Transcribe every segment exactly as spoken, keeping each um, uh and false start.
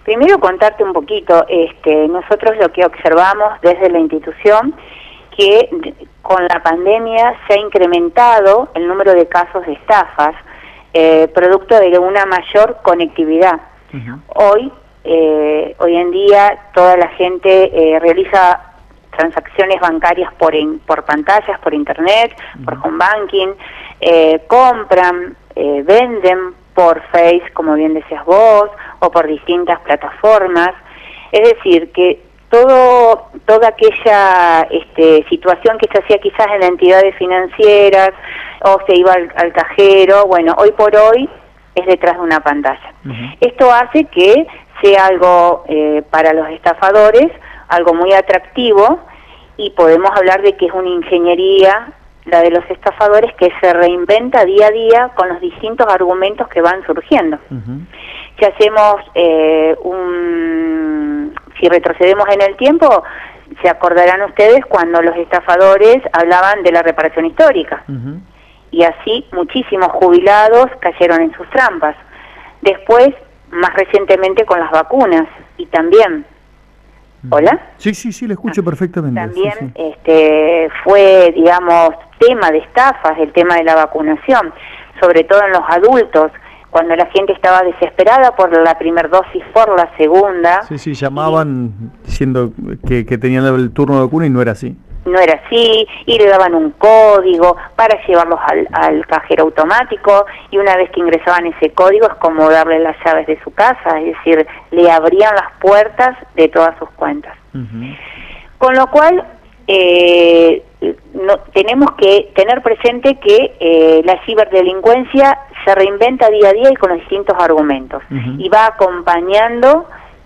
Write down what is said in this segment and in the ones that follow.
Primero contarte un poquito, este, nosotros lo que observamos desde la institución, que con la pandemia se ha incrementado el número de casos de estafas, eh, producto de una mayor conectividad. Uh-huh. Hoy, eh, hoy en día, toda la gente eh, realiza transacciones bancarias por, in, por pantallas, por internet, uh-huh. por home banking, eh, compran, eh, venden por Face, como bien decías vos, o por distintas plataformas. Es decir, que todo toda aquella este, situación que se hacía quizás en entidades financieras, o se iba al, al cajero, bueno, hoy por hoy es detrás de una pantalla. Uh-huh. Esto hace que sea algo eh, para los estafadores, algo muy atractivo, y podemos hablar de que es una ingeniería, la de los estafadores, que se reinventa día a día con los distintos argumentos que van surgiendo. Uh-huh. Si hacemos eh, un... si retrocedemos en el tiempo, se acordarán ustedes cuando los estafadores hablaban de la reparación histórica. Uh-huh. Y así muchísimos jubilados cayeron en sus trampas. Después, más recientemente con las vacunas, y también... ¿Hola? Sí, sí, sí, le escucho ah, perfectamente. También sí, sí. Este, fue, digamos, tema de estafas, el tema de la vacunación, sobre todo en los adultos, cuando la gente estaba desesperada por la primera dosis, por la segunda. Sí, sí, llamaban y, diciendo que, que tenían el turno de vacuna y no era así. No era así, y le daban un código para llevarlos al, al cajero automático, y una vez que ingresaban ese código es como darle las llaves de su casa, es decir, le abrían las puertas de todas sus cuentas. Uh-huh. Con lo cual, eh, no, tenemos que tener presente que eh, la ciberdelincuencia se reinventa día a día y con los distintos argumentos, uh-huh. y va acompañando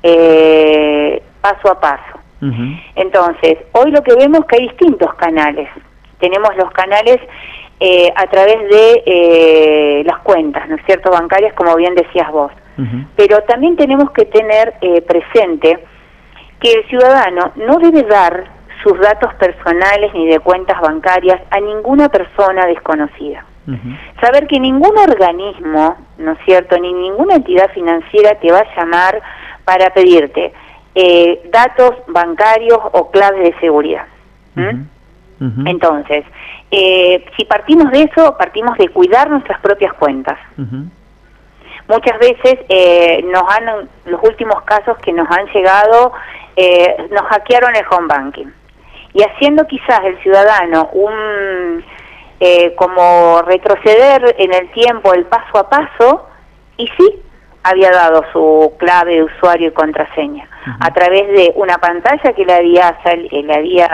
eh, paso a paso. Uh-huh. Entonces, hoy lo que vemos es que hay distintos canales. Tenemos los canales eh, a través de eh, las cuentas, ¿no es cierto?, bancarias, como bien decías vos. Uh-huh. Pero también tenemos que tener eh, presente que el ciudadano no debe dar sus datos personales ni de cuentas bancarias a ninguna persona desconocida. Uh-huh. Saber que ningún organismo, ¿no es cierto?, ni ninguna entidad financiera te va a llamar para pedirte Eh, datos bancarios o claves de seguridad. ¿Mm? Uh-huh. Uh-huh. Entonces, eh, si partimos de eso, partimos de cuidar nuestras propias cuentas. Uh-huh. Muchas veces eh, nos han, los últimos casos que nos han llegado, eh, nos hackearon el home banking. Y haciendo quizás el ciudadano un, eh, como retroceder en el tiempo, el paso a paso, y sí, había dado su clave de usuario y contraseña uh-huh. a través de una pantalla que le había, sal, le había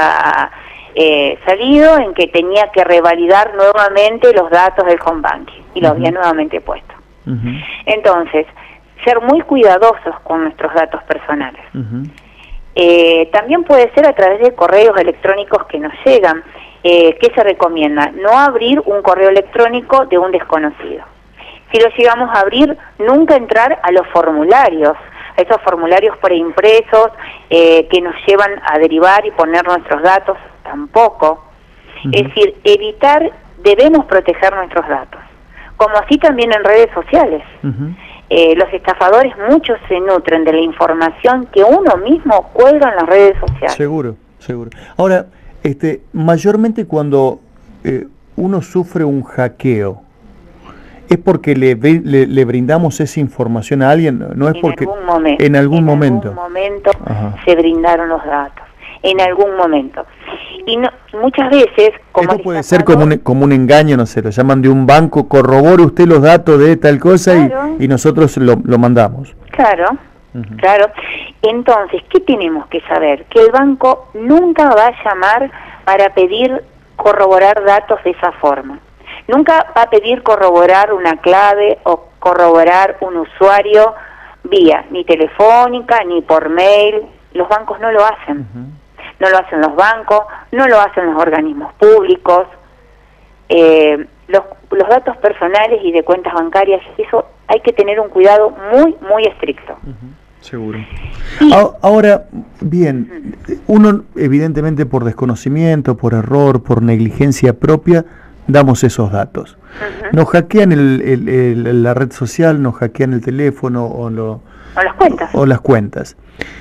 eh, salido, en que tenía que revalidar nuevamente los datos del home banking, y los uh-huh. había nuevamente puesto. Uh-huh. Entonces, ser muy cuidadosos con nuestros datos personales. Uh-huh. Eh, también puede ser a través de correos electrónicos que nos llegan. Eh, ¿qué se recomienda? No abrir un correo electrónico de un desconocido. Si lo llegamos a abrir, nunca entrar a los formularios, a esos formularios preimpresos eh, que nos llevan a derivar y poner nuestros datos, tampoco. Uh-huh. Es decir, evitar, debemos proteger nuestros datos, como así también en redes sociales. Uh-huh. Eh, los estafadores muchos se nutren de la información que uno mismo cuelga en las redes sociales. Seguro, seguro. Ahora, este, mayormente cuando eh, uno sufre un hackeo, ¿es porque le, le, le brindamos esa información a alguien? No es en porque algún momento, en algún en momento, algún momento se brindaron los datos, en algún momento. Y no, muchas veces, como esto puede ser como un, como un engaño, no sé, lo llaman de un banco, corrobore usted los datos de tal cosa, claro, y, y nosotros lo, lo mandamos. Claro, uh-huh. claro. Entonces, ¿qué tenemos que saber? Que el banco nunca va a llamar para pedir corroborar datos de esa forma. Nunca va a pedir corroborar una clave o corroborar un usuario vía ni telefónica ni por mail. Los bancos no lo hacen. Uh-huh. No lo hacen los bancos, no lo hacen los organismos públicos. Eh, los, los datos personales y de cuentas bancarias, eso hay que tener un cuidado muy, muy estricto. Uh-huh. Seguro. Y, ahora, bien, uno evidentemente por desconocimiento, por error, por negligencia propia, damos esos datos. Uh-huh. Nos hackean el, el, el, la red social, nos hackean el teléfono o, lo, o las cuentas. O las cuentas.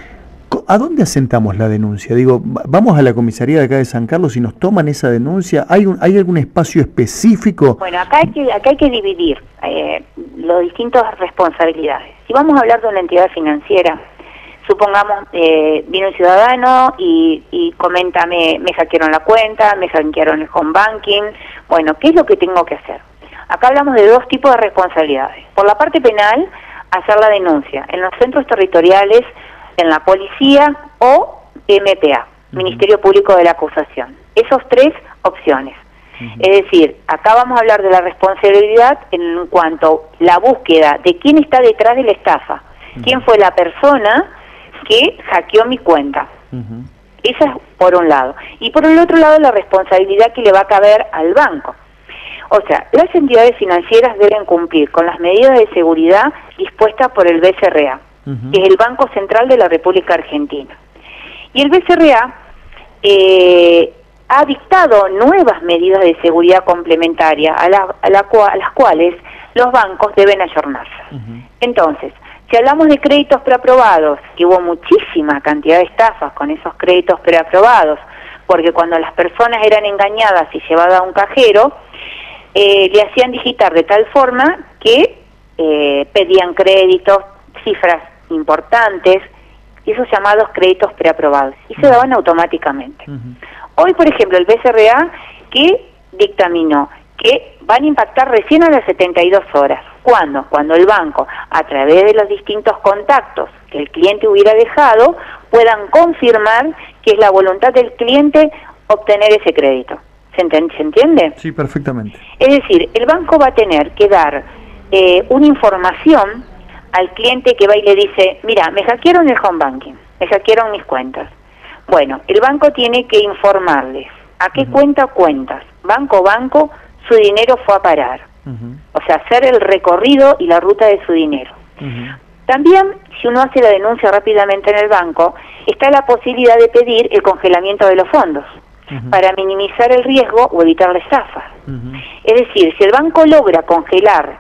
¿A dónde asentamos la denuncia? Digo, vamos a la comisaría de acá de San Carlos y nos toman esa denuncia. ¿Hay un, hay algún espacio específico? Bueno, acá hay que, acá hay que dividir eh, las distintas responsabilidades. Si vamos a hablar de una entidad financiera, supongamos, eh, viene un ciudadano y, y comenta, me, me hackearon la cuenta, me hackearon el home banking. Bueno, ¿qué es lo que tengo que hacer? Acá hablamos de dos tipos de responsabilidades. Por la parte penal, hacer la denuncia en los centros territoriales, en la policía o M P A, uh-huh. Ministerio Público de la Acusación. Esas tres opciones. Uh-huh. Es decir, acá vamos a hablar de la responsabilidad en cuanto a la búsqueda de quién está detrás de la estafa, uh-huh. quién fue la persona que hackeó mi cuenta. Uh-huh. Esa es por un lado. Y por el otro lado, la responsabilidad que le va a caber al banco. O sea, las entidades financieras deben cumplir con las medidas de seguridad dispuestas por el B C R A, uh-huh. que es el Banco Central de la República Argentina. Y el B C R A eh, ha dictado nuevas medidas de seguridad complementaria a, la, a, la, a las cuales los bancos deben ayornarse. Uh-huh. Entonces, si hablamos de créditos preaprobados, que hubo muchísima cantidad de estafas con esos créditos preaprobados, porque cuando las personas eran engañadas y llevadas a un cajero, eh, le hacían digitar de tal forma que eh, pedían créditos, cifras importantes, esos llamados créditos preaprobados, y se daban automáticamente. Uh-huh. Hoy, por ejemplo, el B C R A que dictaminó que van a impactar recién a las setenta y dos horas. ¿Cuándo? Cuando el banco, a través de los distintos contactos que el cliente hubiera dejado, puedan confirmar que es la voluntad del cliente obtener ese crédito. ¿Se, ent- ¿se entiende? Sí, perfectamente. Es decir, el banco va a tener que dar eh, una información al cliente que va y le dice, mira, me hackearon el home banking, me hackearon mis cuentas. Bueno, el banco tiene que informarles a qué uh-huh. cuenta cuentas, banco banco, su dinero fue a parar. Uh-huh. O sea, hacer el recorrido y la ruta de su dinero. Uh-huh. También, si uno hace la denuncia rápidamente en el banco, está la posibilidad de pedir el congelamiento de los fondos uh-huh. para minimizar el riesgo o evitar la estafa. Uh-huh. Es decir, si el banco logra congelar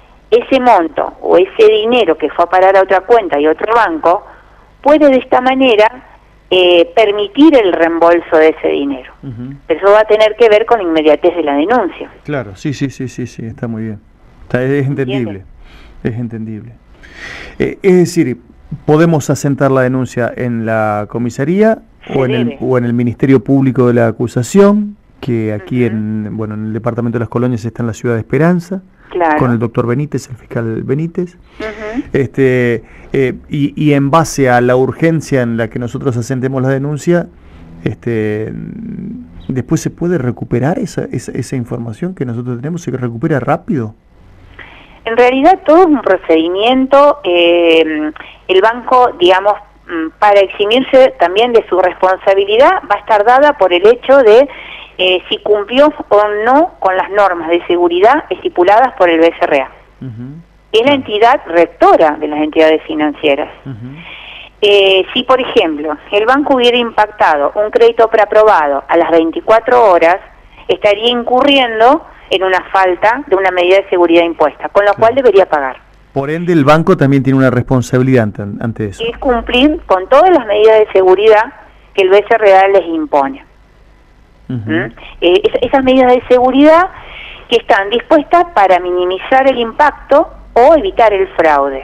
ese monto o ese dinero que fue a parar a otra cuenta y otro banco, puede de esta manera eh, permitir el reembolso de ese dinero. Uh-huh. Pero eso va a tener que ver con la inmediatez de la denuncia. Claro, sí, sí, sí, sí, sí, está muy bien. Está, es entendible, es entendible. Eh, es decir, podemos asentar la denuncia en la comisaría o en, el, o en el Ministerio Público de la Acusación, que aquí uh-huh. en, bueno, en el Departamento de las Colonias está en la Ciudad de Esperanza. Claro. Con el doctor Benítez, el fiscal Benítez, uh-huh. este eh, y, y en base a la urgencia en la que nosotros asentemos la denuncia, este después se puede recuperar esa, esa, esa información que nosotros tenemos, se recupera rápido. En realidad todo es un procedimiento, eh, el banco, digamos, para eximirse también de su responsabilidad, va a estar dada por el hecho de Eh, si cumplió o no con las normas de seguridad estipuladas por el B C R A. Uh-huh. Es la entidad rectora de las entidades financieras. Uh-huh. Eh, si, por ejemplo, el banco hubiera impactado un crédito preaprobado a las veinticuatro horas, estaría incurriendo en una falta de una medida de seguridad impuesta, con lo cual debería pagar. Por ende, el banco también tiene una responsabilidad ante, ante eso. Es cumplir con todas las medidas de seguridad que el B C R A les impone. Uh-huh. ¿Mm? Eh, es, esas medidas de seguridad que están dispuestas para minimizar el impacto o evitar el fraude.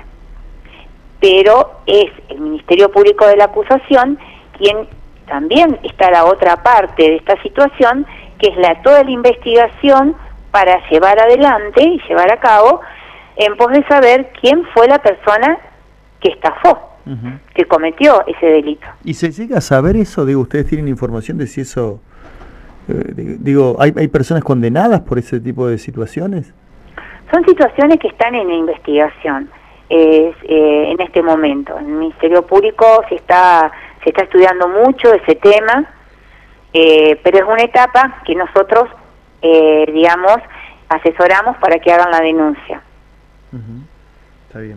Pero es el Ministerio Público de la Acusación quien también está la otra parte de esta situación, que es la toda la investigación para llevar adelante y llevar a cabo en pos de saber quién fue la persona que estafó, uh-huh. que cometió ese delito. ¿Y se llega a saber eso? Digo, ¿ustedes tienen información de si eso... Eh, digo, ¿hay, ¿hay personas condenadas por ese tipo de situaciones? Son situaciones que están en investigación eh, eh, en este momento. En el Ministerio Público se está se está estudiando mucho ese tema, eh, pero es una etapa que nosotros, eh, digamos, asesoramos para que hagan la denuncia. Uh-huh. Está bien.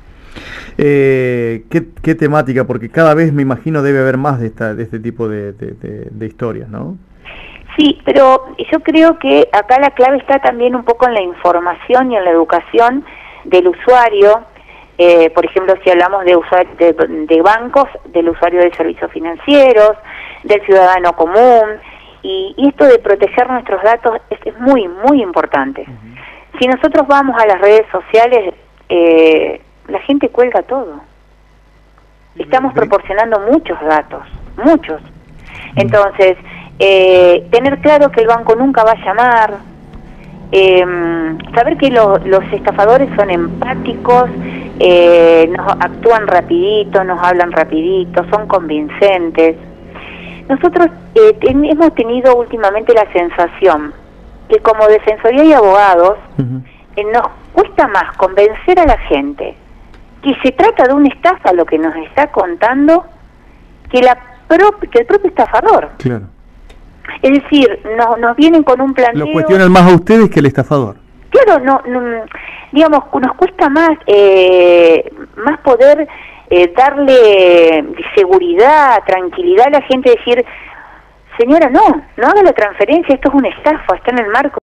Eh, ¿qué, ¿Qué temática? Porque cada vez me imagino debe haber más de, esta, de este tipo de, de, de, de historias, ¿no? Sí, pero yo creo que acá la clave está también un poco en la información y en la educación del usuario. Eh, por ejemplo, si hablamos de, usuario, de, de bancos, del usuario de servicios financieros, del ciudadano común, y, y esto de proteger nuestros datos es, es muy, muy importante. Uh-huh. Si nosotros vamos a las redes sociales, eh, la gente cuelga todo. Estamos proporcionando muchos datos, muchos. Entonces, eh, tener claro que el banco nunca va a llamar, eh, saber que lo, los estafadores son empáticos, eh, nos actúan rapidito, nos hablan rapidito, son convincentes. Nosotros eh, ten, hemos tenido últimamente la sensación que como defensoría y abogados, uh-huh. eh, nos cuesta más convencer a la gente que se trata de una estafa lo que nos está contando que, la pro, que el propio estafador. Claro. Es decir, no, nos vienen con un planteo... Lo cuestionan más a ustedes que el estafador. Claro, no, no digamos, nos cuesta más, eh, más poder eh, darle seguridad, tranquilidad a la gente, decir, señora, no, no haga la transferencia, esto es una estafa, está en el marco